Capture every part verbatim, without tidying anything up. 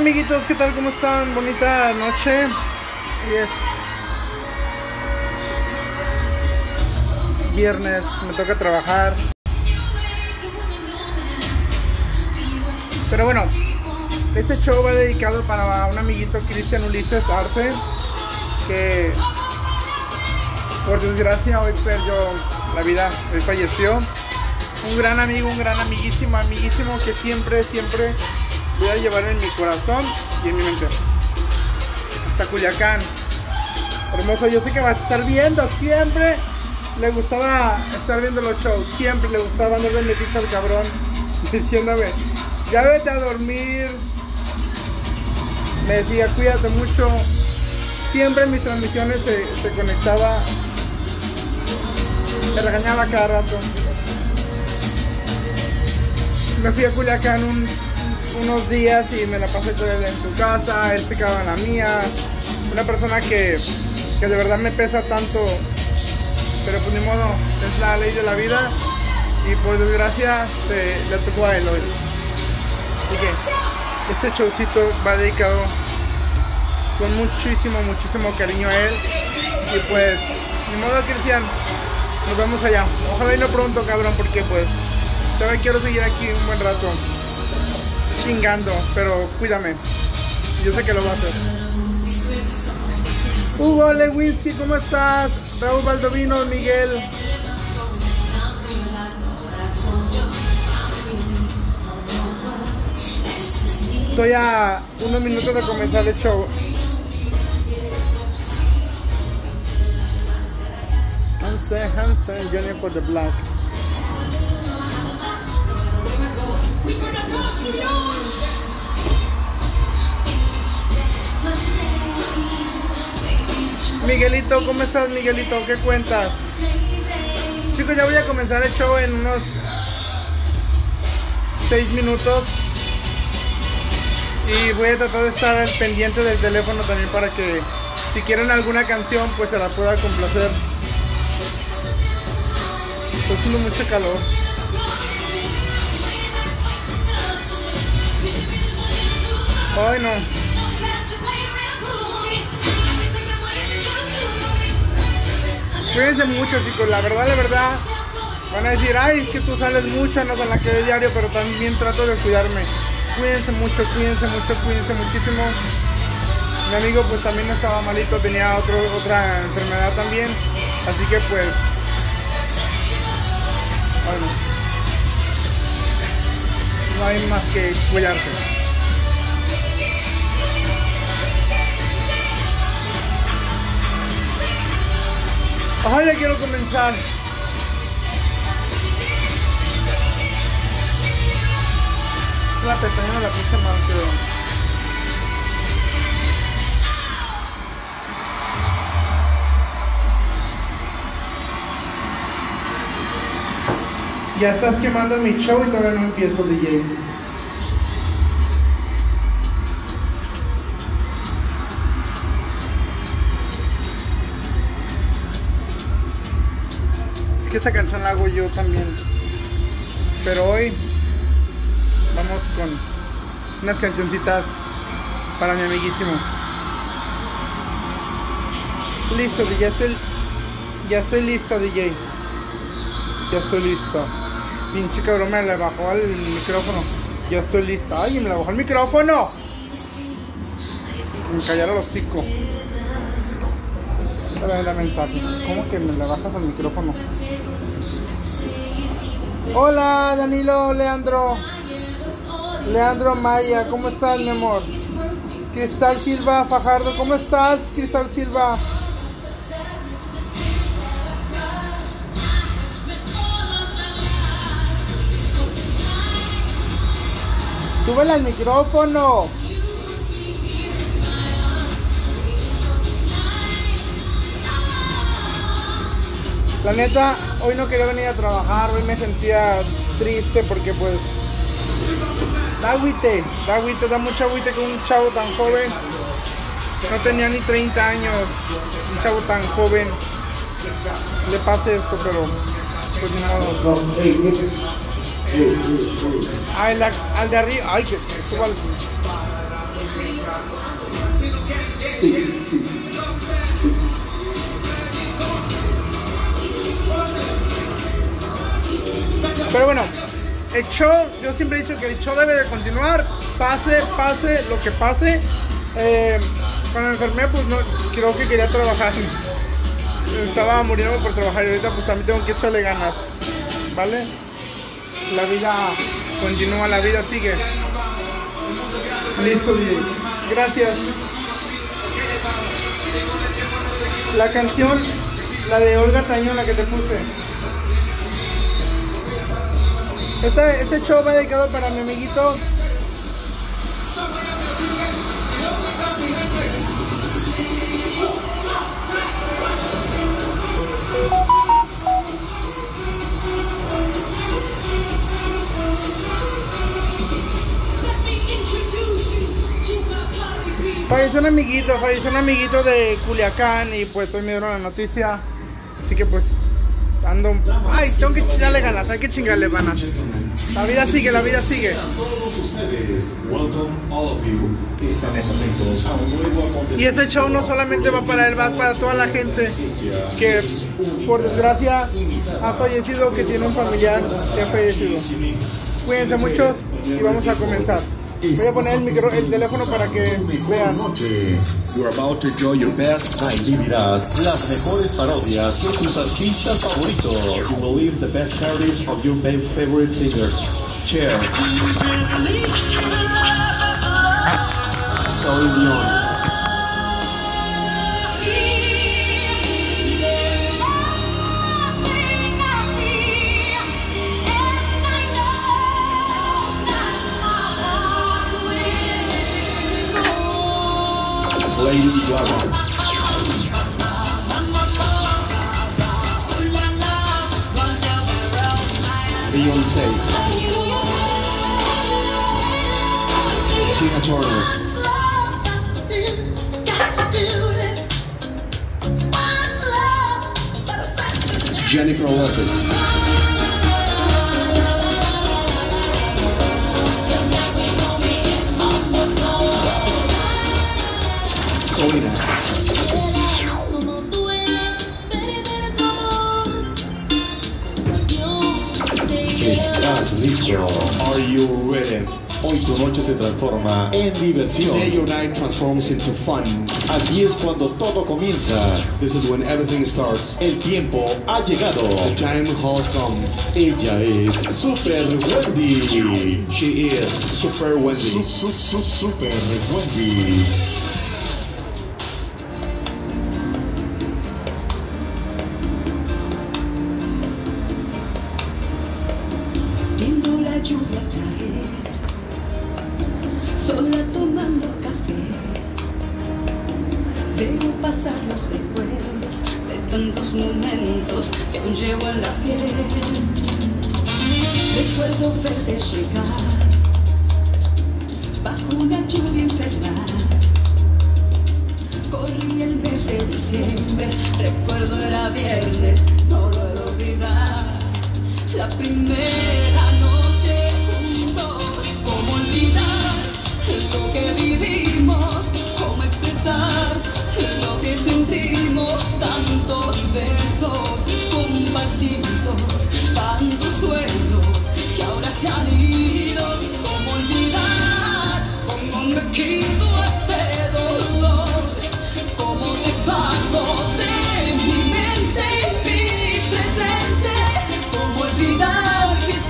amiguitos, ¿qué tal? ¿Cómo están? Bonita noche. Hoy es viernes, me toca trabajar. Pero bueno, este show va dedicado para un amiguito, Cristian Ulises Arce, que por desgracia hoy perdió la vida, él falleció. Un gran amigo, un gran amiguísimo, amiguísimo que siempre, siempre voy a llevar en mi corazón y en mi mente. Hasta Culiacán. Hermoso, yo sé que va a estar viendo, siempre le gustaba estar viendo los shows, siempre le gustaba darle metiche al cabrón, diciéndome, ya vete a dormir. Me decía, cuídate mucho. Siempre en mis transmisiones se, se conectaba, me regañaba cada rato. Me fui a Culiacán un, unos días y me la pasé con él en su casa, él se quedaba en la mía. Una persona que, que de verdad me pesa tanto, pero pues ni modo, es la ley de la vida y por desgracia se le tocó a él hoy. Así que este showcito va dedicado con muchísimo, muchísimo cariño a él. Y pues, ni modo, Cristian, nos vemos allá. Ojalá y no pronto, cabrón, porque pues todavía quiero seguir aquí un buen rato chingando, pero cuídame. Yo sé que lo va a hacer. Hugo Lewinsky, ¿cómo estás? Raúl Baldovino, Miguel. Estoy a unos minutos de comenzar el show. Hansen, Hansen, Johnny for the Black. Miguelito, ¿cómo estás, Miguelito? ¿Qué cuentas? Chicos, ya voy a comenzar el show en unos seis minutos. Y voy a tratar de estar al pendiente del teléfono también para que si quieren alguna canción pues se la pueda complacer. Está haciendo mucho calor. Ay, no. Cuídense mucho, chicos. La verdad, la verdad, van a decir, ay, es que tú sales mucho, no con la que veo diario, pero también trato de cuidarme. Cuídense mucho, cuídense mucho, cuídense muchísimo. Mi amigo pues también no estaba malito, tenía otro, otra enfermedad también. Así que pues, bueno, no hay más que cuidarse. Ay, ya quiero comenzar. La pestaña de la pista más que... Ya estás quemando mi show y todavía no empiezo, D J. Es que esta canción la hago yo también. Pero hoy vamos con unas cancioncitas para mi amiguísimo. Listo, ya estoy, ya estoy listo, D J. Ya estoy listo. Pinche cabrón, me le bajó el micrófono. Ya estoy listo. Ay, me le bajó el micrófono. Me callara los hocico. A ver el mensaje. ¿Cómo que me le bajas al micrófono? Hola, Danilo, Leandro. Leandro Maya, ¿cómo estás, mi amor? Cristal Silva Fajardo, ¿cómo estás, Cristal Silva? ¡Súbele al micrófono! La neta, hoy no quería venir a trabajar, hoy me sentía triste porque pues da agüite, da agüite, da mucha agüite que un chavo tan joven, no tenía ni treinta años, un chavo tan joven le pase esto, pero pues no. Ay, la, al de arriba, ay, que suba al... Sí, sí, sí. Pero bueno, el show, yo siempre he dicho que el show debe de continuar, pase, pase, lo que pase. Eh, cuando me enfermé, pues no, creo que quería trabajar. Estaba muriendo por trabajar y ahorita pues también tengo que echarle ganas, ¿vale? La vida continúa, la vida sigue. Listo, D J. Gracias. La canción, la de Olga Tañón, la que te puse. Este, este show va dedicado para mi amiguito falleció un amiguito, falleció un amiguito de Culiacán y pues hoy me dieron la noticia, así que pues ando, ay, tengo que chingarle ganas, hay que chingarle ganas. La vida sigue, la vida sigue. Y este show no solamente va para él, va para toda la gente que por desgracia ha fallecido, que tiene un familiar que ha fallecido. Cuídense mucho y vamos a comenzar. Voy a poner el, micro, el teléfono para que vean. You're about to enjoy your best night. Vivirás las mejores parodias de tus artistas favoritos. You will live the best parodies of your favorite singers. Share. Celine Dion. Lady Gaga. Beyoncé. Tina Turner. Jennifer Lopez. Selena. ¿Estás listo? Are you ready? Hoy tu noche se transforma en diversión. Today your night transforms into fun. Aquí es cuando todo comienza. This is when everything starts. El tiempo ha llegado. The time has come. Ella es Super Wendy. She is Super Wendy. Su, su, su, Super Wendy. Viendo la lluvia caer, sola tomando café, veo pasar los recuerdos de tantos momentos que aún llevo en la piel. Recuerdo verte llegar bajo una lluvia infernal. Corrí el mes de diciembre, recuerdo era viernes, no lo he olvidado. La primera noche juntos, cómo olvidar lo que vivimos, cómo expresar lo que sentimos, tantos besos compartidos, tantos sueños que ahora se han ido, cómo olvidar, cómo me quito este dolor, cómo te saco de mi mente y mi presente. Olvidar que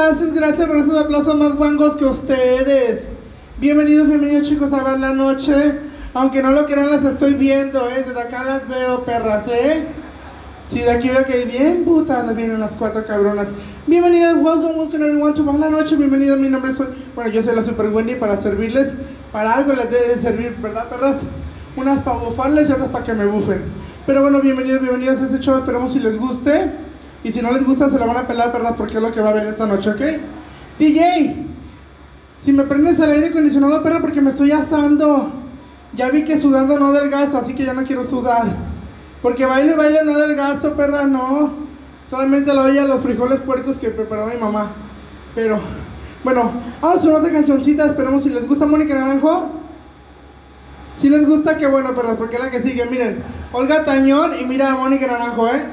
gracias, gracias por esos aplausos más guangos que ustedes. Bienvenidos, bienvenidos chicos a ver la noche. Aunque no lo crean, las estoy viendo, eh. Desde acá las veo, perras, eh. Sí, de aquí veo que bien putas vienen las cuatro cabronas. Bienvenidas, welcome, welcome everyone to Baja la Noche. Bienvenidos, mi nombre es... Bueno, yo soy la Super Wendy para servirles. Para algo les debe de servir, ¿verdad, perras? Unas para bufarles y otras para que me bufen. Pero bueno, bienvenidos, bienvenidos a este show. Esperemos si les guste. Y si no les gusta, se la van a pelar, perras, porque es lo que va a haber esta noche, ¿ok? D J, si me prendes el aire acondicionado, perra, porque me estoy asando. Ya vi que sudando no adelgazo, así que ya no quiero sudar. Porque baile, baile, no adelgazo, perra, no. Solamente la olla los frijoles puercos que preparó mi mamá. Pero, bueno, vamos a una otra cancioncita. Esperemos si les gusta Mónica Naranjo. Si les gusta, qué bueno, perra, porque es la que sigue. Miren, Olga Tañón y mira a Mónica Naranjo, ¿eh?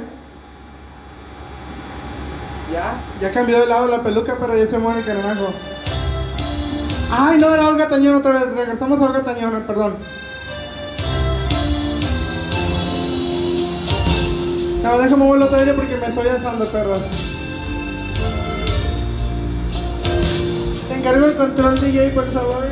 Ya, ya cambió de lado la peluca, pero ya soy Mónica Naranjo. Ay, no, era Olga Tañón otra vez. Regresamos a Olga Tañón, perdón. No, déjame mover el otro aire porque me estoy asando, perros. Te encargo el control D J, por favor.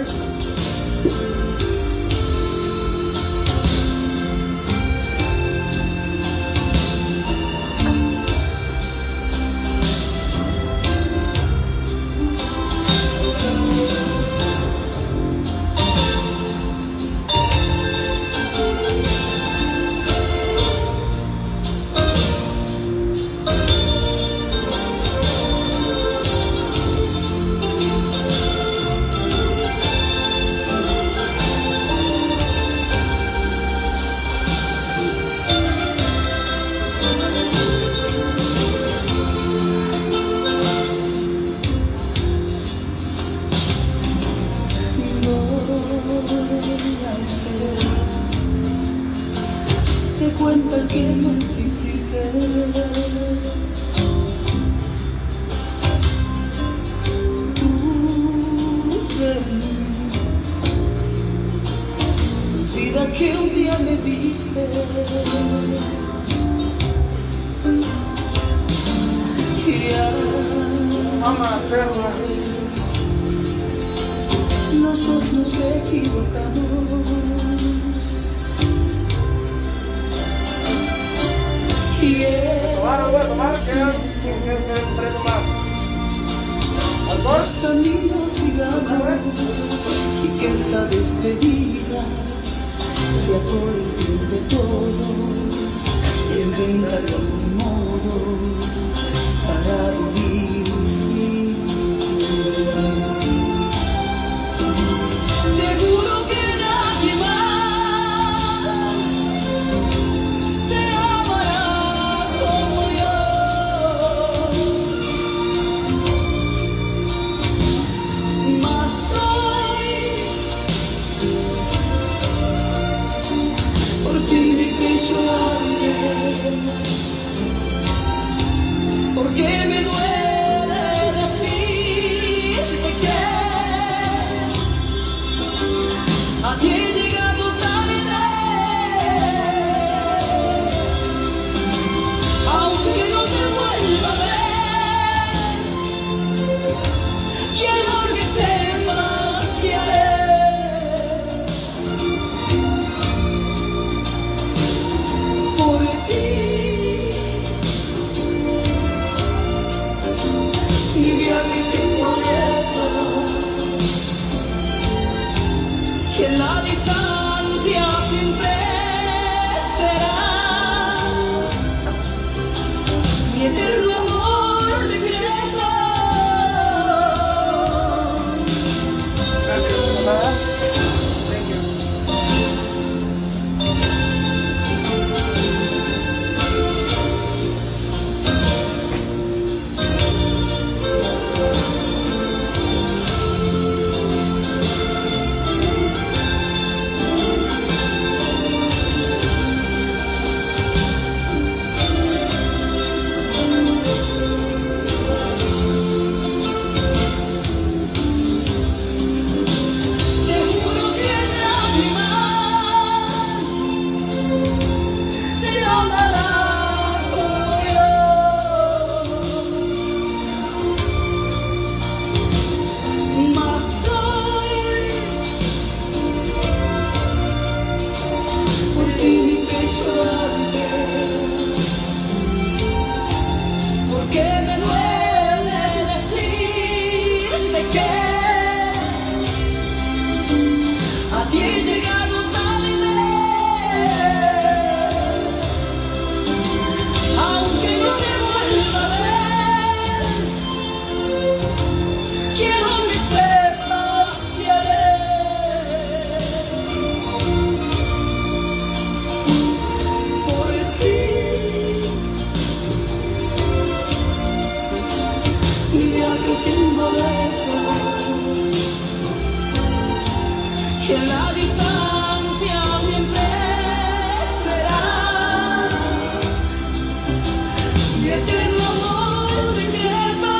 que la distancia siempre será mi eterno amor secreto.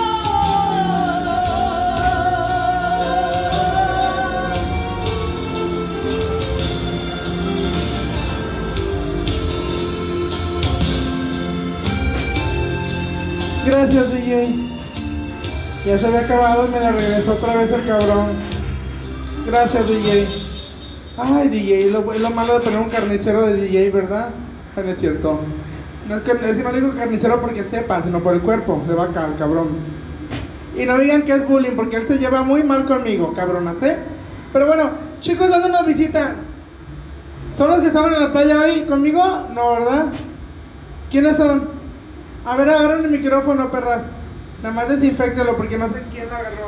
Gracias, D J. Ya se había acabado y me la regresó otra vez el cabrón. Gracias, D J. Ay, D J, lo, es lo malo de poner un carnicero de D J, ¿verdad? No es cierto. No es que, es que no le digo carnicero porque sepa, sino por el cuerpo de vaca, el cabrón. Y no digan que es bullying, porque él se lleva muy mal conmigo, cabronas, ¿eh? Pero bueno, chicos, ¿dónde nos visitan? ¿Son los que estaban en la playa hoy conmigo? No, ¿verdad? ¿Quiénes son? A ver, agarren el micrófono, perras. Nada más desinféctelo porque no sé quién lo agarró.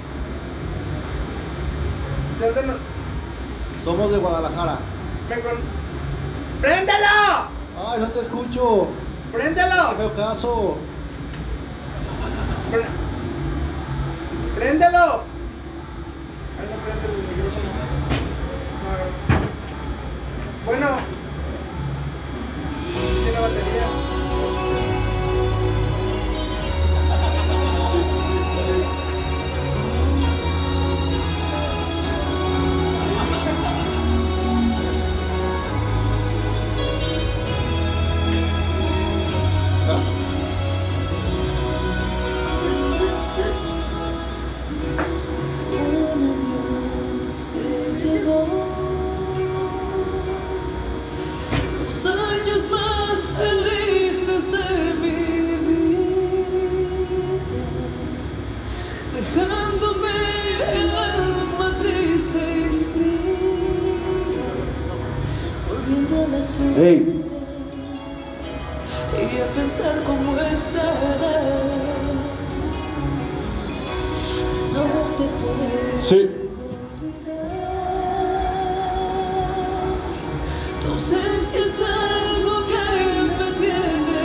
¿De dónde no? Somos de Guadalajara. Me con... ¡Préndelo! Ay, no te escucho. ¡Préndelo! No veo caso. Pré... ¡Préndelo! Ay, no prende el micrófono. No. Bueno. Tiene batería. Los años más felices de mi vida, dejándome el alma triste y fría, volviendo a la soledad. Hey. Y a pensar cómo estarás. No te puedo Sí. tu ausencia es algo que me tiene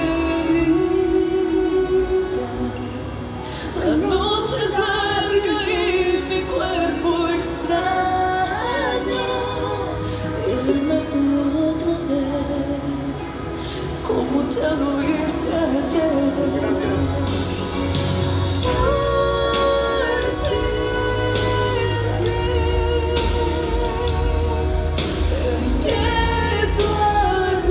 herida. La noche es larga y mi cuerpo extraña el amarte otra vez como ya lo hice ayer. Empiezo a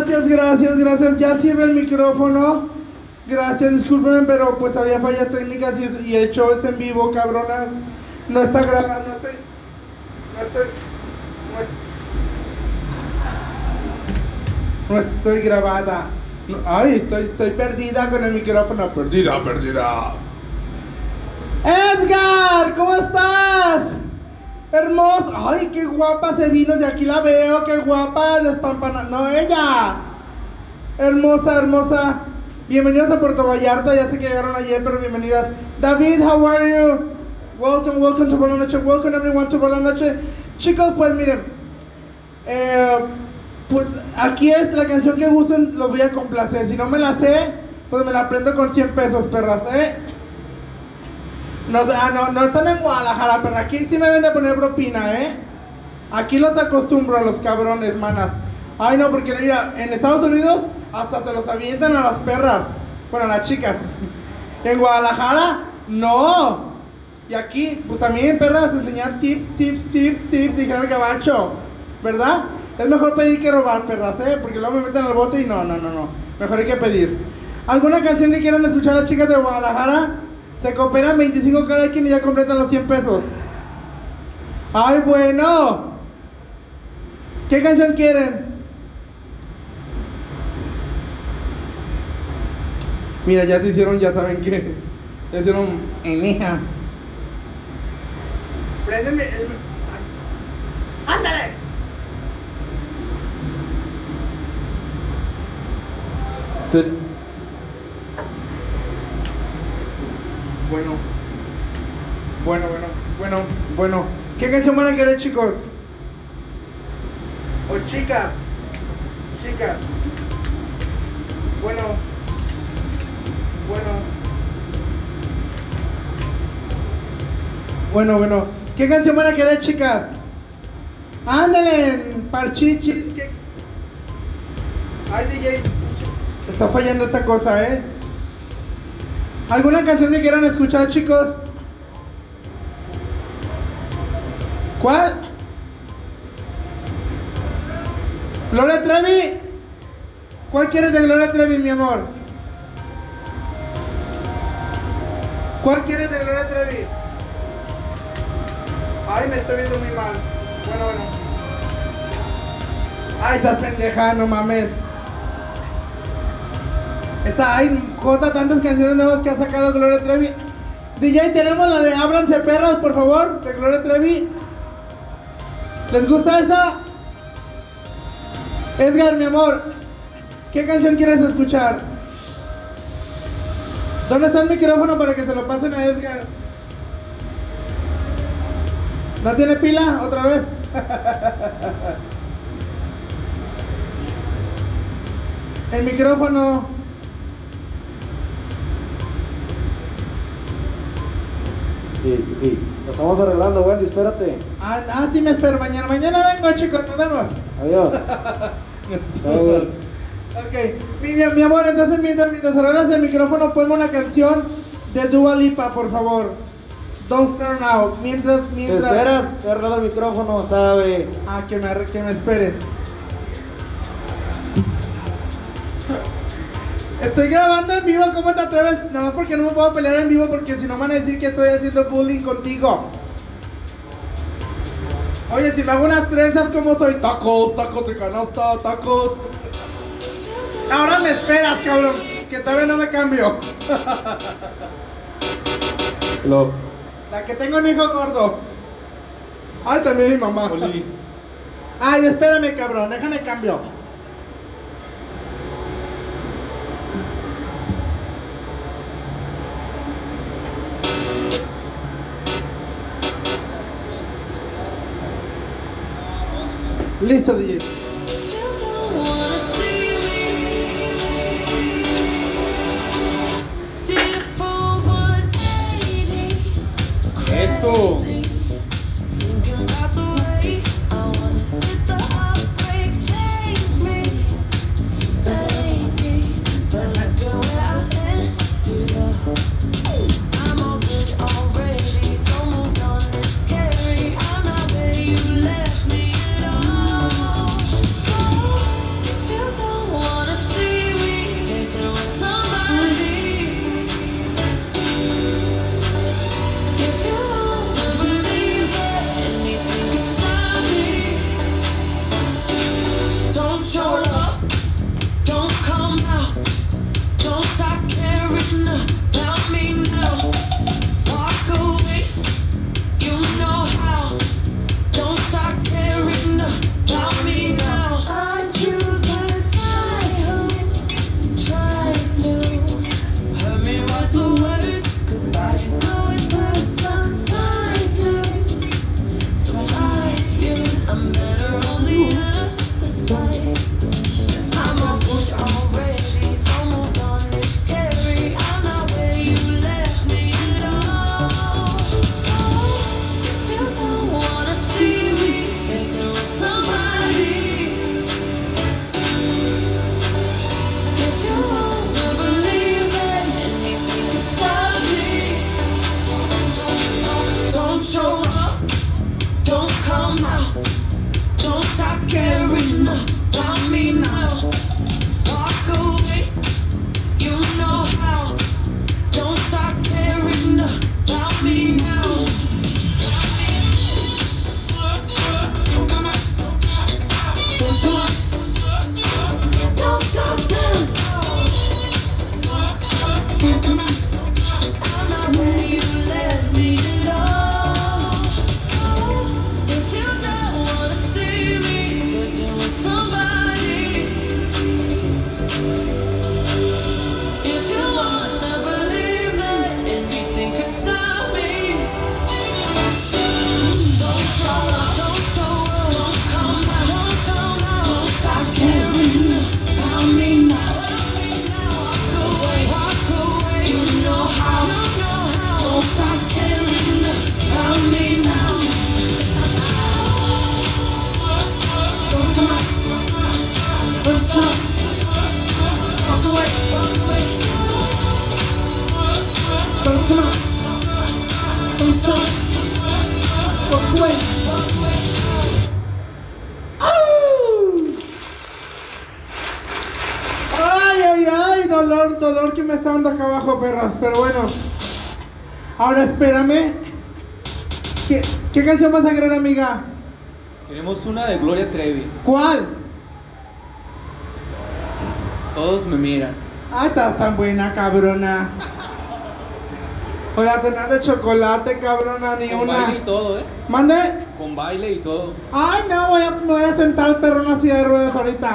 Gracias, gracias, gracias. Ya sirve el micrófono. Gracias, discúlpenme, pero pues había fallas técnicas y, y el show es en vivo, cabrona. No está grabando, no estoy. No estoy. No, es, no estoy grabada. No, ay, estoy, estoy perdida con el micrófono. Perdida, perdida. Edgar, ¿cómo estás? Hermoso. Ay, qué guapa se vino. De aquí la veo. Qué guapa. Despampana. No, ella. Hermosa, hermosa. Bienvenidos a Puerto Vallarta. Ya sé que llegaron ayer, pero bienvenidas. David, how are you? Welcome, welcome to Por la Noche. Welcome everyone to Por la Noche. Chicos, pues miren. Eh, pues aquí es la canción que gusten. Los voy a complacer. Si no me la sé, pues me la prendo con cien pesos, perras, ¿eh? No, ah, no, no están en Guadalajara, pero aquí sí me ven de poner propina, ¿eh? Aquí los acostumbro a los cabrones, manas. Ay, no, porque mira, en Estados Unidos hasta se los avientan a las perras. Bueno, a las chicas. En Guadalajara, no. Y aquí, pues también, perras, enseñar tips, tips, tips, tips, dijeron el gabacho, ¿verdad? Es mejor pedir que robar, perras, ¿eh? Porque luego me meten al bote y no, no, no, no. Mejor hay que pedir. ¿Alguna canción que quieran escuchar las chicas de Guadalajara? Se cooperan veinticinco cada quien y ya completan los cien pesos. ¡Ay, bueno! ¿Qué canción quieren? Mira, ya se hicieron, ya saben qué. Ya hicieron en hija. Préndeme el... ¡Ándale! Entonces... Bueno, bueno, bueno, bueno, bueno. ¿Qué canción van a querer, chicos? O chicas, chicas. Bueno, bueno. Bueno, bueno. ¿Qué canción van a querer, chicas? Ándale, parchichi. ¿Qué? Ay, D J, está fallando esta cosa, ¿eh? ¿Alguna canción que quieran escuchar, chicos? ¿Cuál? ¿Gloria Trevi? ¿Cuál quieres de Gloria Trevi, mi amor? ¿Cuál quieres de Gloria Trevi? Ay, me estoy viendo muy mal. Bueno, bueno. Ay, estás pendeja, no mames. Está, hay Jota, tantas canciones nuevas que ha sacado Gloria Trevi. D J, tenemos la de Ábranse Perras, por favor, de Gloria Trevi. ¿Les gusta esa? Edgar, mi amor, ¿qué canción quieres escuchar? ¿Dónde está el micrófono para que se lo pasen a Edgar? ¿No tiene pila? ¿Otra vez? El micrófono. Sí, sí. Lo estamos arreglando, Wendy, espérate. Ah, ah, sí me espero mañana. Mañana vengo, chicos, nos vemos. Adiós. Adiós. Ok, mi, mi, mi amor, entonces mientras, mientras arreglas el micrófono, ponme una canción de Dua Lipa, por favor. Don't Turn Out. Mientras, mientras... ¿Te esperas? Te arreglo el micrófono, sabe. Ah, que me, que me esperen. Estoy grabando en vivo, ¿cómo te atreves? Nada más porque no me puedo pelear en vivo porque si no van a decir que estoy haciendo bullying contigo. Oye, si me hago unas trenzas, ¿cómo soy? Tacos, tacos de canasta, tacos. Ahora me esperas, cabrón, que todavía no me cambio. Lo. La que tengo un hijo gordo. Ay, también mi mamá. Oli. Ay, espérame, cabrón, déjame cambio. Listo, D J. Eso. calor que me está dando acá abajo, perras. Pero bueno. Ahora espérame. ¿Qué, qué canción vas a querer, amiga? Queremos una de Gloria Trevi. ¿Cuál? Todos me miran. Ah, está tan buena, cabrona. Oye, tener de chocolate, cabrona, ni Con una. baile y todo, ¿eh? ¿Mande? Con baile y todo. Ay, no, voy a, me voy a sentar, perro, en una silla de ruedas ahorita.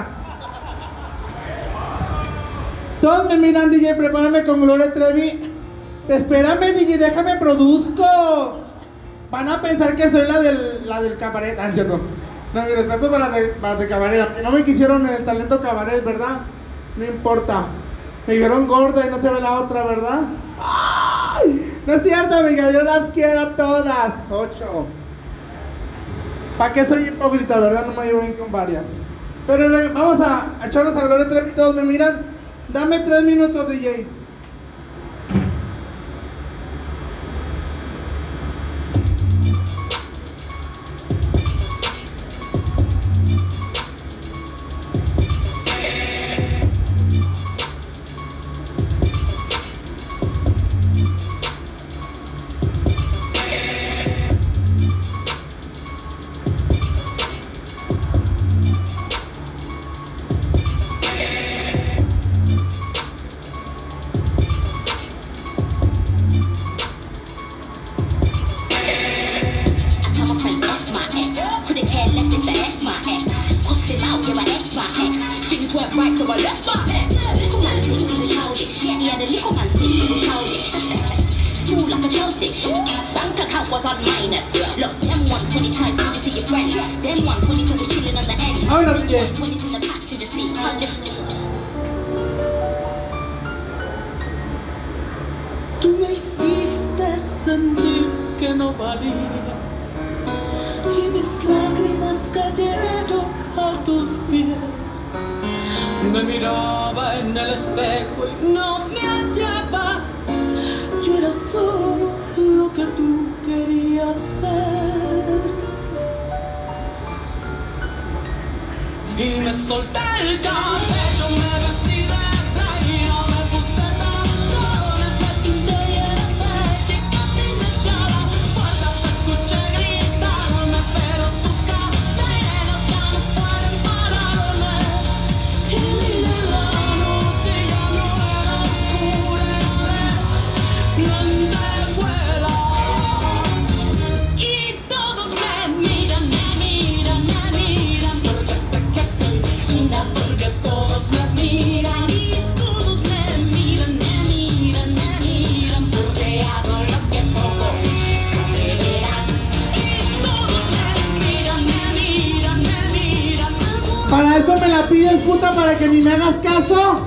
Todos me miran, D J, prepárame con Gloria Trevi. Espérame, D J, déjame produzco. Van a pensar que soy la del, la del cabaret. Ah, no, no, mi respeto para la de, para la de cabaret. No me quisieron en el talento cabaret, ¿verdad? No importa. Me dijeron gorda y no se ve la otra, ¿verdad? ¡Ay! No es cierto, amiga, yo las quiero a todas. Ocho. ¿Para qué soy hipócrita, verdad? No me llevo bien con varias. Pero eh, vamos a, a echarnos a Gloria Trevi. Todos me miran. Dame tres minutos, D J. Ahora, D J. Tú me hiciste sentir que no valía y mis lágrimas cayeron a tus pies. Me miraba en el espejo y no me hallaba. Yo era solo lo que tú querías ver. Y me solté el cabello, me vestí de playa, me puse tacones, me pinté y era bella, casi me echaba puertas, te escuché gritarme, pero tus cadenas ya no pueden pararme. Y miré la noche, ya no era oscura, era lentejuelas. Y todos me miran, me miran, me miran, porque sé que soy linda, porque todos me miran. Y todos me miran, me miran, me miran, porque hago lo que pocos se atreverán. Y todos me miran, me miran, me miran. Para eso me la pides, puta, para que ni me hagas caso.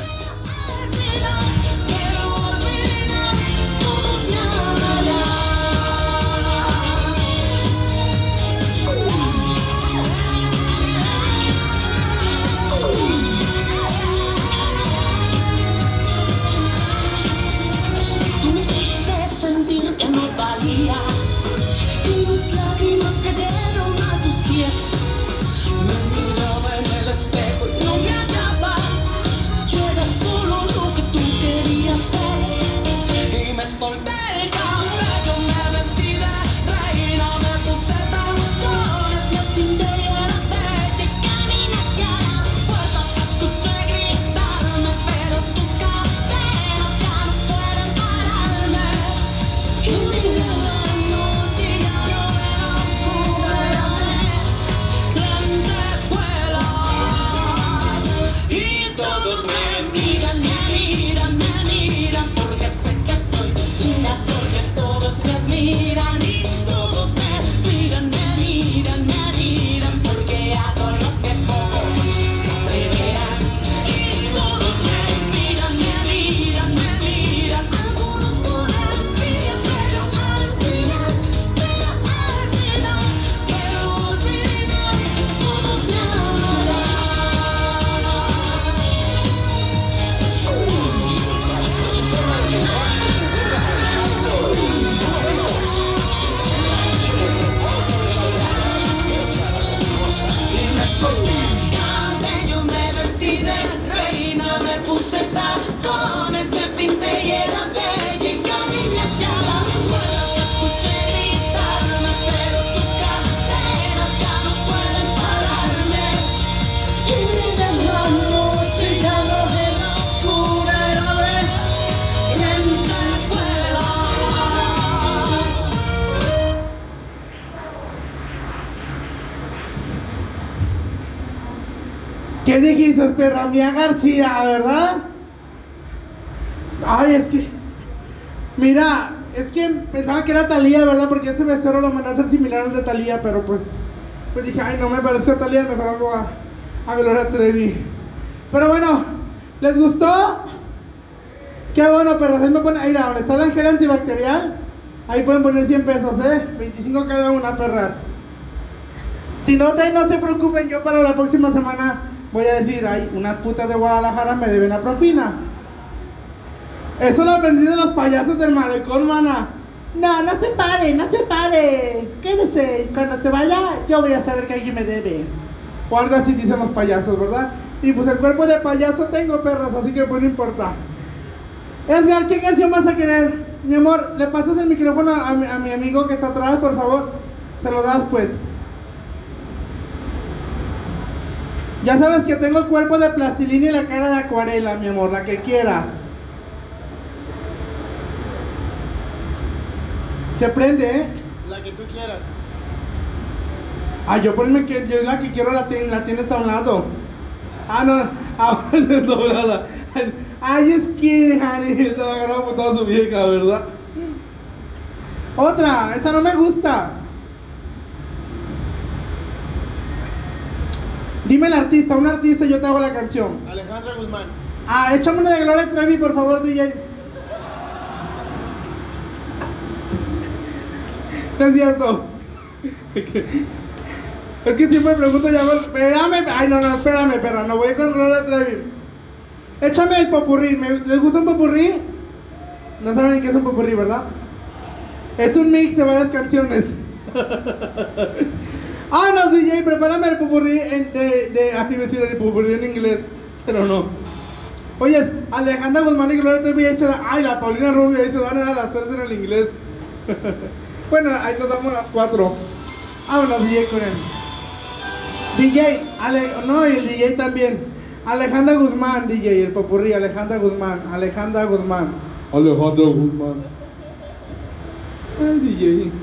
Quiero olvidar, todos me amarán. Tú me hiciste sentir que no valía y mis lágrimas cayeron a tus pies. Me miraba en el espejo y no me hallaba. ¿Qué dijiste, perra? Mía García, ¿verdad? Ay, es que... Mira, es que pensaba que era Thalía, ¿verdad? Porque ese vestido lo mandé a hacer similar al de Thalía, pero pues... Pues dije, ay, no me parece a Thalía, mejor hago a, a Gloria Trevi. Pero bueno, ¿les gustó? Qué bueno, perras. Ahí me ponen, mira, donde está el gel antibacterial, ahí pueden poner cien pesos, ¿eh? veinticinco cada una, perras. Si no, te, no se preocupen, yo para la próxima semana voy a decir, ay, unas putas de Guadalajara me deben la propina. Eso lo aprendí de los payasos del malecón, mana. No, no se pare, no se pare. Quédese, cuando se vaya, yo voy a saber que alguien me debe. O algo así dicen los payasos, ¿verdad? Y pues el cuerpo de payaso tengo, perras, así que pues no importa. Edgar, ¿qué canción vas a querer? Mi amor, le pasas el micrófono a mi, a mi amigo que está atrás, por favor. Se lo das, pues. Ya sabes que tengo el cuerpo de plastilina y la cara de acuarela, mi amor, la que quieras. Se prende, ¿eh? La que tú quieras. Ah, yo ponme que yo la que quiero la, ten, la tienes a un lado. Ah, no, ah, es doblada. Ay, es que, honey, se va a agarrar por toda su vieja, ¿verdad? Otra, esta no me gusta. Dime el artista, un artista y yo te hago la canción. Alejandra Guzmán. Ah, échame una de Gloria Trevi, por favor, D J. No es cierto. Es que siempre pregunto ya, espérame, ay no, no, espérame, perra, no voy con Gloria Trevi. Échame el popurrí, ¿les gusta un popurrí? No saben ni qué es un popurrí, ¿verdad? Es un mix de varias canciones. Ah, no, D J, prepárame el popurrí en, de, de, así me decir el popurrí en inglés, pero no. Oye, Alejandra Guzmán y Gloria Trevi ahí se da, ay, la Paulina Rubio ahí se dan a las tres en el inglés. Bueno, ahí nos damos las cuatro. Vámonos, D J, con él. D J, Ale, no, y el D J también. Alejandra Guzmán, D J, el popurrí, Alejandra Guzmán, Alejandra Guzmán. Alejandra Guzmán. Ay, D J.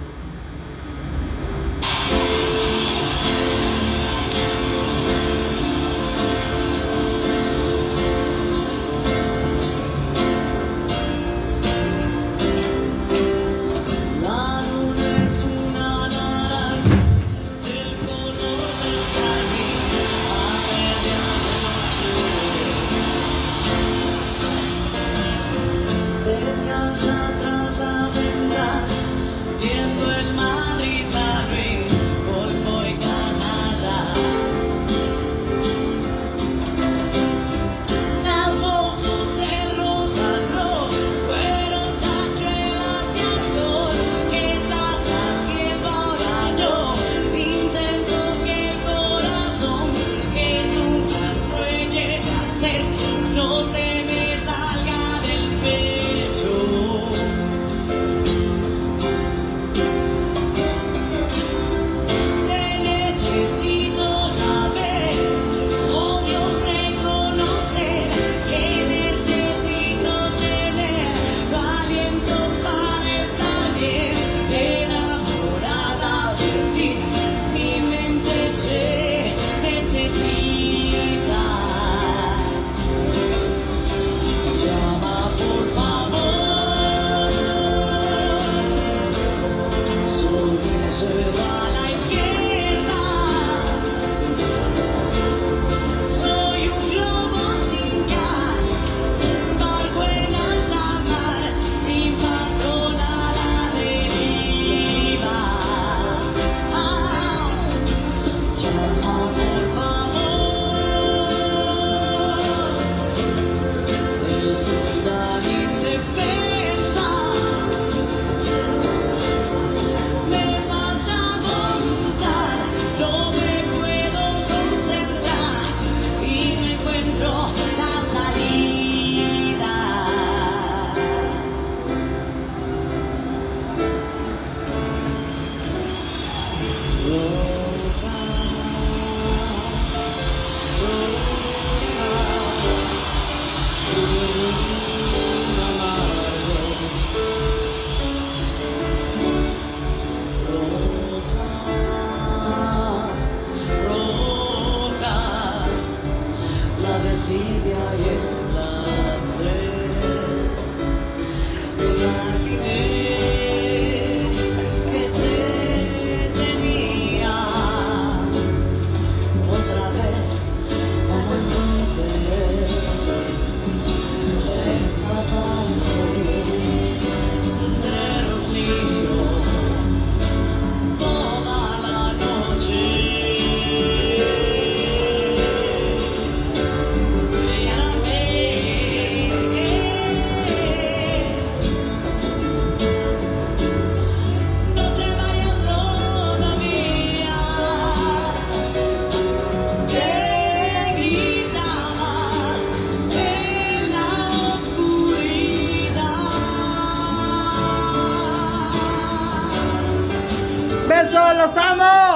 La luna es una naranja del color del jardín a medianoche. Descansa tras la ventana ¡Besos, los amo!